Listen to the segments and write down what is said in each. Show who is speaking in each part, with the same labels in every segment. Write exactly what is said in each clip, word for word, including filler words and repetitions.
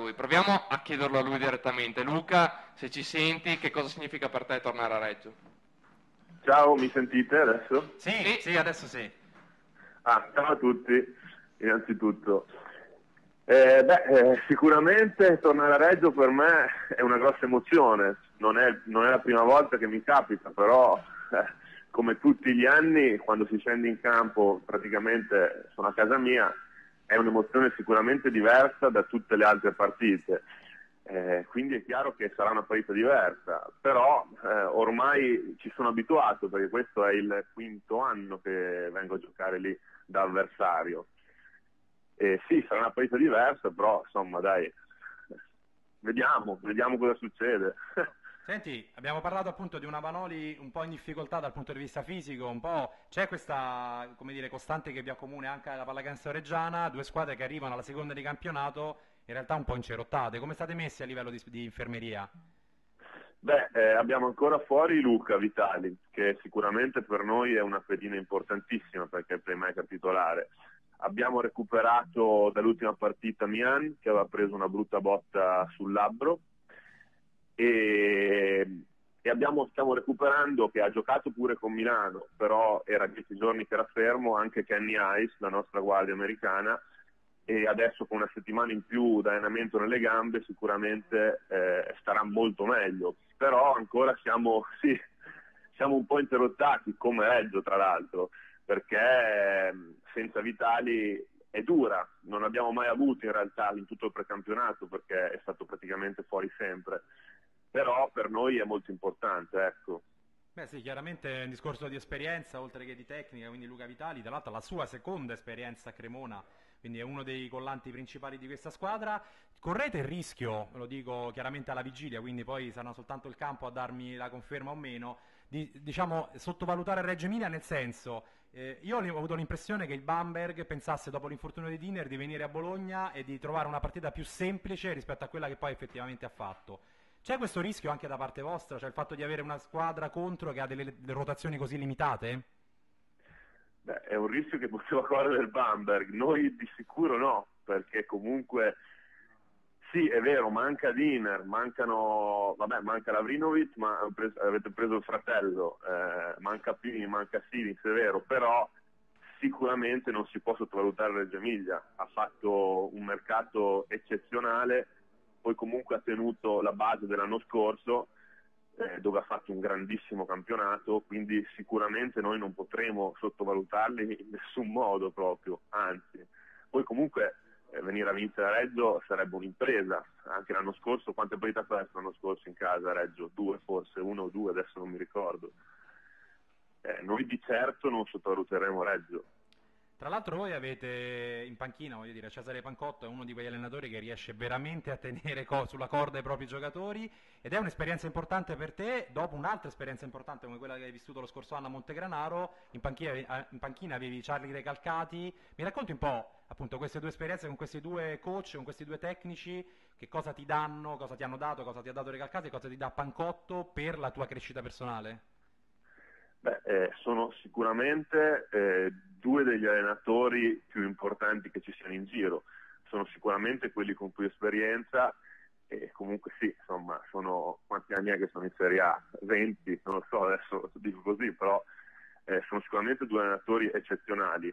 Speaker 1: lui. Proviamo a chiederlo a lui direttamente. Luca, se ci senti, che cosa significa per te tornare a Reggio?
Speaker 2: Ciao, mi sentite adesso?
Speaker 3: Sì,
Speaker 1: Sì.
Speaker 3: sì, adesso sì.
Speaker 2: Ah, ciao a tutti, innanzitutto. Eh, beh, eh, sicuramente tornare a Reggio per me è una grossa emozione, non è, non è la prima volta che mi capita, però eh, come tutti gli anni quando si scende in campo, praticamente sono a casa mia, è un'emozione sicuramente diversa da tutte le altre partite. Eh, quindi è chiaro che sarà una partita diversa, però eh, ormai ci sono abituato perché questo è il quinto anno che vengo a giocare lì da avversario. Eh, sì, sarà una partita diversa, però insomma dai, vediamo, vediamo cosa succede.
Speaker 3: Senti, abbiamo parlato appunto di una Vanoli un po' in difficoltà dal punto di vista fisico, un po' c'è questa, come dire, costante che vi accomuna anche alla pallacanestro reggiana, due squadre che arrivano alla seconda di campionato in realtà un po' incerottate. Come state messi a livello di, di infermeria?
Speaker 2: Beh, eh, abbiamo ancora fuori Luca Vitali, che sicuramente per noi è una pedina importantissima perché è il playmaker titolare. Abbiamo recuperato dall'ultima partita Mian, che aveva preso una brutta botta sul labbro, e, e abbiamo, stiamo recuperando, che ha giocato pure con Milano, però era dieci giorni che era fermo, anche Kenny Ice, la nostra guardia americana, e adesso con una settimana in più di allenamento nelle gambe sicuramente eh, starà molto meglio, però ancora siamo, sì, siamo un po' interrottati come Reggio tra l'altro, perché eh, senza Vitali è dura, non abbiamo mai avuto in realtà in tutto il precampionato perché è stato praticamente fuori sempre, però per noi è molto importante, ecco.
Speaker 3: Beh sì, chiaramente è un discorso di esperienza oltre che di tecnica, quindi Luca Vitali, tra l'altro la sua seconda esperienza a Cremona, quindi è uno dei collanti principali di questa squadra. Correte il rischio, lo dico chiaramente alla vigilia, quindi poi sarà soltanto il campo a darmi la conferma o meno, di diciamo sottovalutare Reggio Emilia nel senso, eh, io ho avuto l'impressione che il Bamberg pensasse dopo l'infortunio di Dinner di venire a Bologna e di trovare una partita più semplice rispetto a quella che poi effettivamente ha fatto. C'è questo rischio anche da parte vostra, cioè il fatto di avere una squadra contro che ha delle, delle rotazioni così limitate?
Speaker 2: Beh, è un rischio che poteva correre il Bamberg, noi di sicuro no, perché comunque sì, è vero, manca Diner, mancano, vabbè, manca Lavrinovic, ma avete preso il fratello, eh, manca Pini, manca Silic, è vero, però sicuramente non si può sottovalutare Reggio Emilia, ha fatto un mercato eccezionale, poi comunque ha tenuto la base dell'anno scorso, eh, dove ha fatto un grandissimo campionato, quindi sicuramente noi non potremo sottovalutarli in nessun modo proprio, anzi. Poi comunque eh, venire a vincere a Reggio sarebbe un'impresa, anche l'anno scorso, quante partite ha perso l'anno scorso in casa a Reggio? Due forse, uno o due, adesso non mi ricordo. Eh, noi di certo non sottovaluteremo Reggio.
Speaker 3: Tra l'altro voi avete in panchina, voglio dire, Cesare Pancotto è uno di quegli allenatori che riesce veramente a tenere co- sulla corda i propri giocatori ed è un'esperienza importante per te, dopo un'altra esperienza importante come quella che hai vissuto lo scorso anno a Montegranaro, in panchina, eh, in panchina avevi Charlie Recalcati, mi racconti un po' appunto queste due esperienze con questi due coach, con questi due tecnici, che cosa ti danno, cosa ti hanno dato, cosa ti ha dato Recalcati e cosa ti dà Pancotto per la tua crescita personale?
Speaker 2: Beh, eh, sono sicuramente eh, due degli allenatori più importanti che ci siano in giro, sono sicuramente quelli con più esperienza e comunque sì, insomma, sono quanti anni è che sono in Serie A? venti, non lo so, adesso dico così, però eh, sono sicuramente due allenatori eccezionali.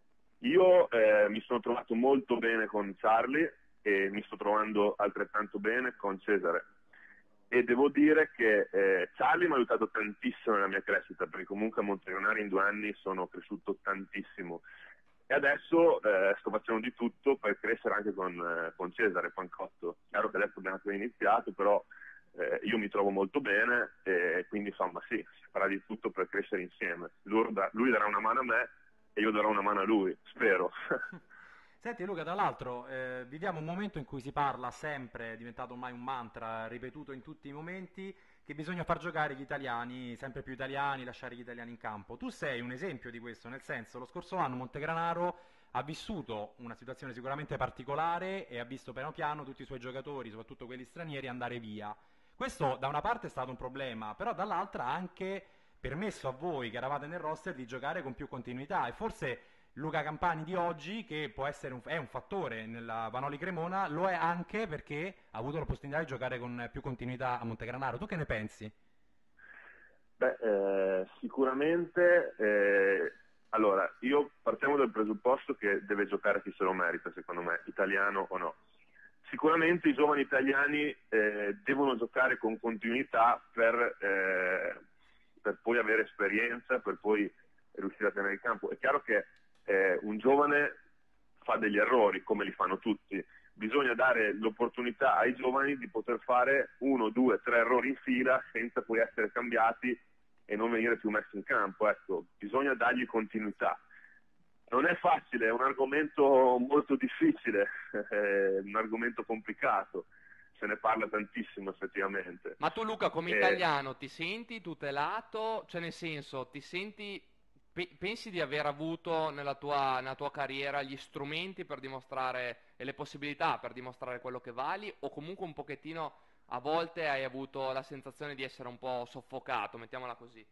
Speaker 2: Io eh, mi sono trovato molto bene con Charlie e mi sto trovando altrettanto bene con Cesare. E devo dire che eh, Charlie mi ha aiutato tantissimo nella mia crescita, perché comunque a Montegranaro in due anni sono cresciuto tantissimo. E adesso eh, sto facendo di tutto per crescere anche con, eh, con Cesare Pancotto. Chiaro che adesso abbiamo appena iniziato, però eh, io mi trovo molto bene e quindi insomma sì, si farà di tutto per crescere insieme. Lui, da, lui darà una mano a me e io darò una mano a lui, spero.
Speaker 3: Senti Luca, tra l'altro eh, viviamo un momento in cui si parla sempre, è diventato ormai un mantra ripetuto in tutti i momenti, che bisogna far giocare gli italiani, sempre più italiani, lasciare gli italiani in campo. Tu sei un esempio di questo, nel senso, lo scorso anno Montegranaro ha vissuto una situazione sicuramente particolare e ha visto piano piano tutti i suoi giocatori, soprattutto quelli stranieri, andare via. Questo da una parte è stato un problema, però dall'altra ha anche permesso a voi che eravate nel roster di giocare con più continuità e forse Luca Campani di oggi, che può essere un, è un fattore nella Vanoli Cremona, lo è anche perché ha avuto l'opportunità di giocare con più continuità a Montegranaro. Tu che ne pensi?
Speaker 2: Beh, eh, sicuramente, eh, allora, io partiamo dal presupposto che deve giocare chi se lo merita, secondo me, italiano o no. Sicuramente i giovani italiani eh, devono giocare con continuità per, eh, per poi avere esperienza, per poi riuscire a tenere il campo. È chiaro che eh, un giovane fa degli errori, come li fanno tutti. Bisogna dare l'opportunità ai giovani di poter fare uno, due, tre errori in fila senza poi essere cambiati e non venire più messi in campo. Ecco, bisogna dargli continuità. Non è facile, è un argomento molto difficile, è un argomento complicato, se ne parla tantissimo effettivamente.
Speaker 1: Ma tu Luca, come
Speaker 2: Eh,
Speaker 1: italiano, ti senti tutelato? Cioè nel senso, ti senti, pe- pensi di aver avuto nella tua, nella tua carriera gli strumenti per dimostrare e le possibilità per dimostrare quello che vali? O comunque un pochettino a volte hai avuto la sensazione di essere un po' soffocato, mettiamola così?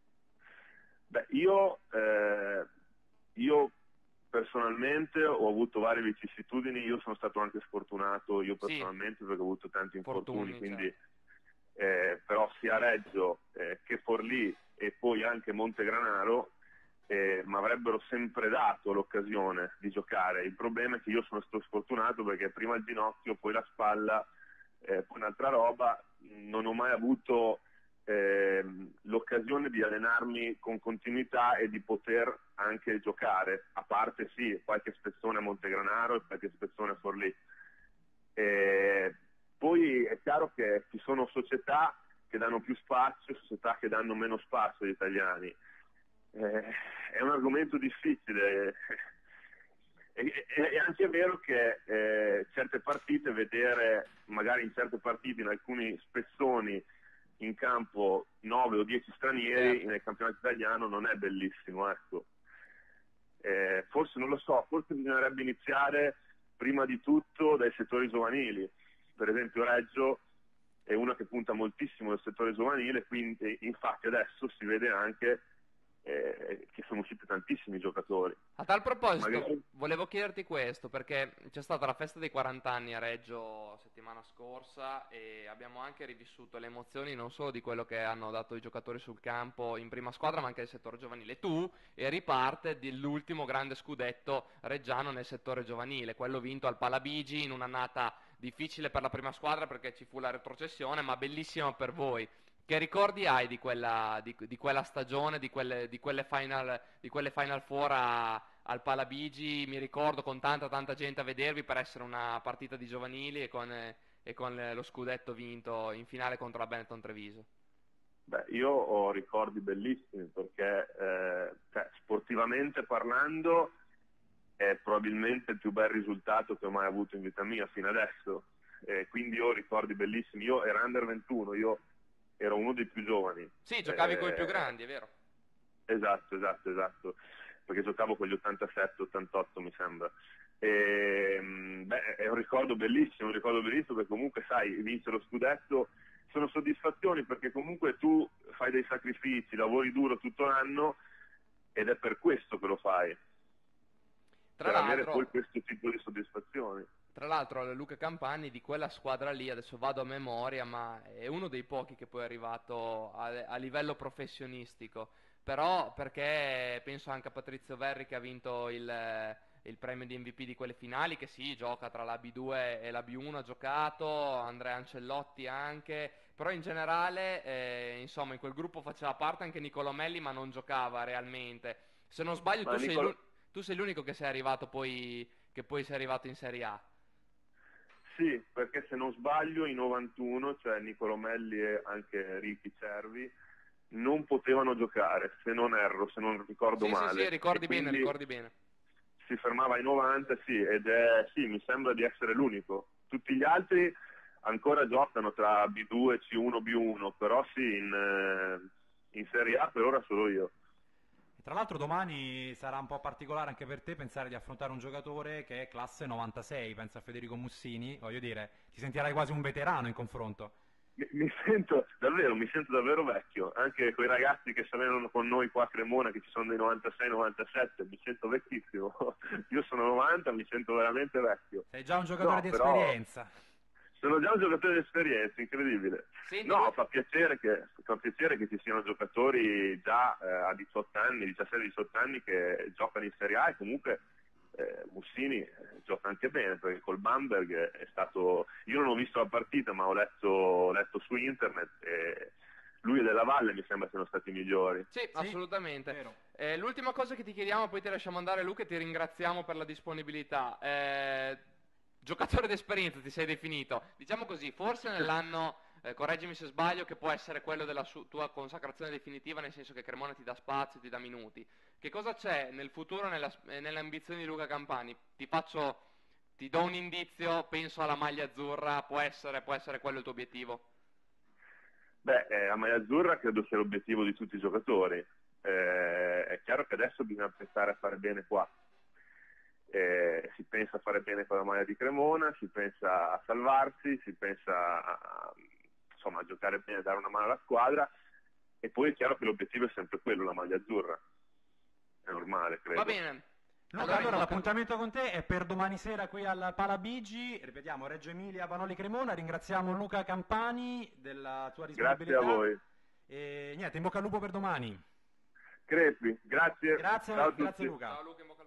Speaker 2: Beh, io, eh, io personalmente ho avuto varie vicissitudini, io sono stato anche sfortunato, io
Speaker 1: Sì,
Speaker 2: personalmente, perché ho avuto tanti infortuni,
Speaker 1: fortuni,
Speaker 2: quindi
Speaker 1: certo.
Speaker 2: eh, però sia Reggio eh, che Forlì e poi anche Montegranaro eh, mi avrebbero sempre dato l'occasione di giocare. Il problema è che io sono stato sfortunato perché prima il ginocchio, poi la spalla, eh, poi un'altra roba, non ho mai avuto eh, l'occasione di allenarmi con continuità e di poter anche giocare, a parte sì, qualche spezzone a Montegranaro e qualche spezzone a Forlì. Eh, poi è chiaro che ci sono società che danno più spazio, società che danno meno spazio agli italiani. Eh, è un argomento difficile. È, è, è anche vero che eh, certe partite, vedere magari in certe partite, in alcuni spezzoni in campo nove o dieci stranieri
Speaker 1: Certo.
Speaker 2: nel campionato italiano non è bellissimo, ecco. Eh, forse non lo so, forse bisognerebbe iniziare prima di tutto dai settori giovanili. Per esempio Reggio è una che punta moltissimo nel settore giovanile, quindi infatti adesso si vede anche eh, che sono usciti tantissimi giocatori.
Speaker 1: A tal proposito,
Speaker 2: Magari...
Speaker 1: volevo chiederti questo, perché c'è stata la festa dei quaranta anni a Reggio settimana scorsa e abbiamo anche rivissuto le emozioni non solo di quello che hanno dato i giocatori sul campo in prima squadra, ma anche del settore giovanile. Tu eri parte dell'ultimo grande scudetto reggiano nel settore giovanile, quello vinto al Palabigi in un'annata difficile per la prima squadra perché ci fu la retrocessione, ma bellissima per voi. Che ricordi hai di quella, di, di quella stagione, di quelle, di quelle final, di quelle final four a- al Palabigi? Mi ricordo con tanta tanta gente a vedervi per essere una partita di giovanili e con, eh, e con eh, lo scudetto vinto in finale contro la Benetton Treviso.
Speaker 2: Beh, io ho ricordi bellissimi perché eh, cioè, sportivamente parlando è probabilmente il più bel risultato che ho mai avuto in vita mia fino adesso. Eh, quindi io ho ricordi bellissimi. Io ero under ventuno, io ero uno dei più giovani.
Speaker 1: Sì, giocavi con i più
Speaker 2: Eh,
Speaker 1: grandi, è vero?
Speaker 2: esatto, esatto, esatto, perché giocavo con gli ottantasette ottantotto mi sembra. E, mh, beh, è un ricordo bellissimo, un ricordo bellissimo perché comunque sai, vince lo scudetto, sono soddisfazioni perché comunque tu fai dei sacrifici, lavori duro tutto l'anno ed è per questo che lo fai,
Speaker 1: Tra
Speaker 2: per avere poi
Speaker 1: l'altro,
Speaker 2: questo tipo di soddisfazioni.
Speaker 1: Tra l'altro Luca Campani di quella squadra lì, adesso vado a memoria, ma è uno dei pochi che poi è arrivato a, a livello professionistico, però perché penso anche a Patrizio Verri che ha vinto il, il premio di M V P di quelle finali, che sì, gioca tra la B due e la B uno, ha giocato, Andrea Ancellotti anche, però in generale, eh, insomma, in quel gruppo faceva parte anche Nicolò Melli, ma non giocava realmente. Se non sbaglio
Speaker 2: Ma
Speaker 1: tu sei
Speaker 2: Nicola...
Speaker 1: l'u- tu sei l'unico che sei arrivato poi, che poi sei arrivato in Serie A.
Speaker 2: Sì, perché se non sbaglio i novantuno, cioè Nicolò Melli e anche Ricky Cervi, non potevano giocare, se non erro, se non ricordo
Speaker 1: Sì, sì, sì,
Speaker 2: male. E
Speaker 1: ricordi bene,
Speaker 2: quindi
Speaker 1: ricordi bene.
Speaker 2: si fermava ai novanta, sì, ed è, sì, mi sembra di essere l'unico. Tutti gli altri ancora giocano tra B due, C uno, B uno, però sì, in, eh, in Serie A per ora solo io.
Speaker 3: E tra l'altro domani sarà un po' particolare anche per te pensare di affrontare un giocatore che è classe novantasei, pensa a Federico Mussini, voglio dire, ti sentirai quasi un veterano in confronto.
Speaker 2: mi, mi sento davvero, mi sento davvero vecchio, anche quei ragazzi che salivano con noi qua a Cremona, che ci sono dei novantasei novantasette, mi sento vecchissimo. Io sono novanta, mi sento veramente vecchio.
Speaker 3: Sei già un giocatore
Speaker 2: No,
Speaker 3: di
Speaker 2: però
Speaker 3: esperienza.
Speaker 2: sono già un giocatore di esperienza, incredibile.
Speaker 1: Senti,
Speaker 2: No,
Speaker 1: voi-
Speaker 2: fa piacere che, fa piacere che ci siano giocatori già eh, a diciotto anni, diciassette diciotto anni che giocano in Serie A, e comunque eh, Mussini eh, gioca anche bene, perché col Bamberg è stato, io non ho visto la partita ma ho letto, ho letto su internet, e lui e Della Valle mi sembra siano stati i migliori.
Speaker 1: Sì, assolutamente.
Speaker 3: vero.
Speaker 1: Eh, l'ultima cosa che ti chiediamo, poi ti lasciamo andare, Luca, e ti ringraziamo per la disponibilità. Eh, giocatore d'esperienza ti sei definito. Diciamo così, forse nell'anno, eh, correggimi se sbaglio, che può essere quello della su- tua consacrazione definitiva, nel senso che Cremona ti dà spazio, ti dà minuti. Che cosa c'è nel futuro, nella, eh, nelle ambizioni di Luca Campani? Ti faccio, ti do un indizio, penso alla maglia azzurra, può essere, può essere quello il tuo obiettivo?
Speaker 2: Beh, eh, a maglia azzurra credo sia l'obiettivo di tutti i giocatori. Eh, è chiaro che adesso bisogna pensare a fare bene qua. Eh, si pensa a fare bene con la maglia di Cremona, si pensa a salvarsi, si pensa a, insomma, a giocare bene, a dare una mano alla squadra, e poi è chiaro che l'obiettivo è sempre quello, la maglia azzurra. È normale, credo.
Speaker 1: Va bene.
Speaker 3: Luca,
Speaker 1: Allora,
Speaker 3: allora
Speaker 1: in bocca-
Speaker 3: l'appuntamento con te è per domani sera qui al Palabigi, ripetiamo, Reggio Emilia, Vanoli Cremona. Ringraziamo Luca Campani della tua
Speaker 2: Grazie
Speaker 3: disponibilità.
Speaker 2: a voi.
Speaker 3: E niente, in bocca al lupo per domani.
Speaker 2: Crepi, grazie.
Speaker 3: Grazie,
Speaker 2: Ciao a tutti.
Speaker 3: grazie Luca.
Speaker 1: Ciao Luca, in bocca